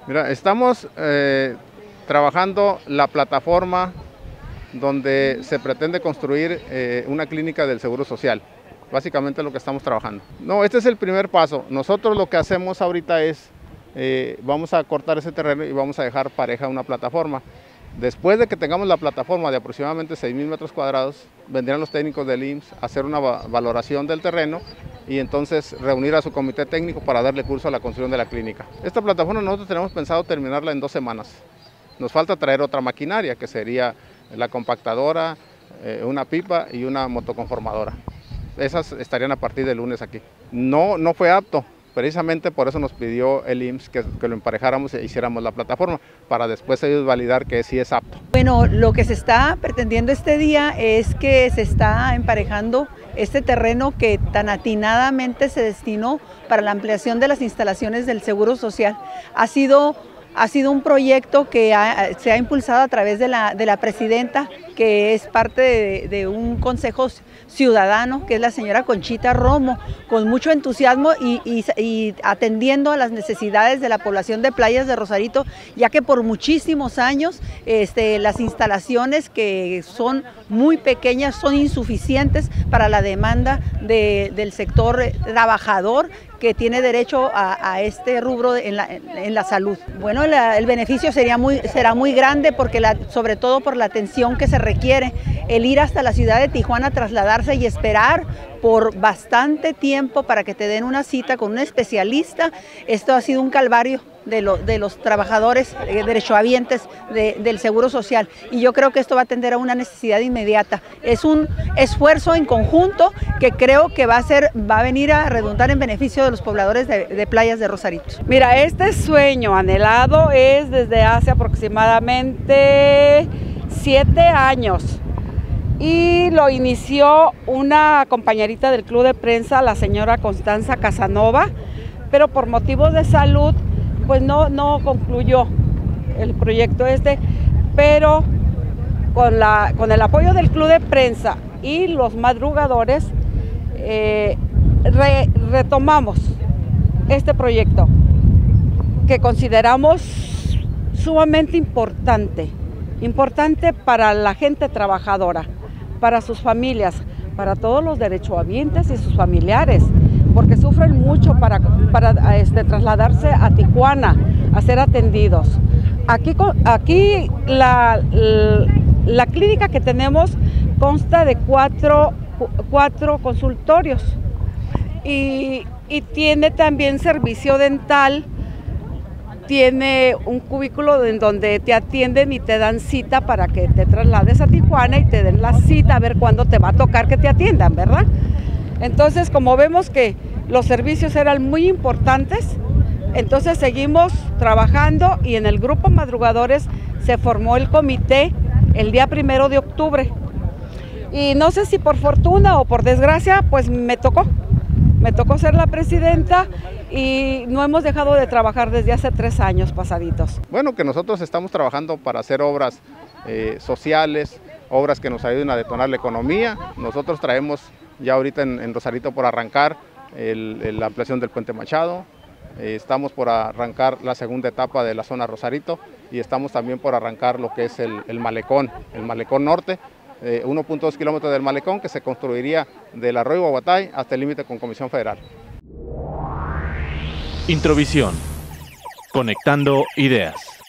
Mira, estamos trabajando la plataforma donde se pretende construir una clínica del Seguro Social. Básicamente lo que estamos trabajando. No, este es el primer paso. Nosotros lo que hacemos ahorita es, vamos a cortar ese terreno y vamos a dejar pareja una plataforma. Después de que tengamos la plataforma de aproximadamente 6,000 metros cuadrados, vendrán los técnicos del IMSS a hacer una valoración del terreno y entonces reunir a su comité técnico para darle curso a la construcción de la clínica. Esta plataforma nosotros tenemos pensado terminarla en 2 semanas. Nos falta traer otra maquinaria, que sería la compactadora, una pipa y una motoconformadora. Esas estarían a partir del lunes aquí. No fue apto. Precisamente por eso nos pidió el IMSS que lo emparejáramos e hiciéramos la plataforma, para después ellos validar que sí es apto. Bueno, lo que se está pretendiendo este día es que se está emparejando este terreno que tan atinadamente se destinó para la ampliación de las instalaciones del Seguro Social. Ha sido un proyecto que se ha impulsado a través de la presidenta, que es parte de un consejo ciudadano, que es la señora Conchita Romo, con mucho entusiasmo y atendiendo a las necesidades de la población de Playas de Rosarito, ya que por muchísimos años las instalaciones, que son muy pequeñas, son insuficientes para la demanda del sector trabajador, que tiene derecho a este rubro en la salud. Bueno, el beneficio será muy grande, porque sobre todo por la atención que se requiere. El ir hasta la ciudad de Tijuana, trasladarse y esperar por bastante tiempo para que te den una cita con un especialista, esto ha sido un calvario de los trabajadores derechohabientes del Seguro Social, y yo creo que esto va a atender a una necesidad inmediata. Es un esfuerzo en conjunto que creo que va a venir a redundar en beneficio de los pobladores de Playas de Rosarito. Mira, este sueño anhelado es desde hace aproximadamente 7 años. Y lo inició una compañerita del club de prensa, la señora Constanza Casanova, pero por motivos de salud pues no concluyó el proyecto pero con el apoyo del club de prensa y los madrugadores retomamos este proyecto, que consideramos sumamente importante para la gente trabajadora, para sus familias, para todos los derechohabientes y sus familiares, porque sufren mucho para trasladarse a Tijuana a ser atendidos. Aquí la clínica que tenemos consta de cuatro consultorios y tiene también servicio dental. Tiene un cubículo en donde te atienden y te dan cita para que te traslades a Tijuana y te den la cita a ver cuándo te va a tocar que te atiendan, ¿verdad? Entonces, como vemos que los servicios eran muy importantes, entonces seguimos trabajando, y en el grupo Madrugadores se formó el comité el día 1 de octubre. Y no sé si por fortuna o por desgracia, pues me tocó ser la presidenta, y no hemos dejado de trabajar desde hace 3 años pasaditos. Bueno, que nosotros estamos trabajando para hacer obras sociales, obras que nos ayuden a detonar la economía. Nosotros traemos ya ahorita en Rosarito por arrancar la ampliación del Puente Machado, estamos por arrancar la segunda etapa de la zona Rosarito, y estamos también por arrancar lo que es el Malecón Norte, 1.2 kilómetros del Malecón, que se construiría del Arroyo Guaguatay hasta el límite con Comisión Federal. Introvisión. Conectando ideas.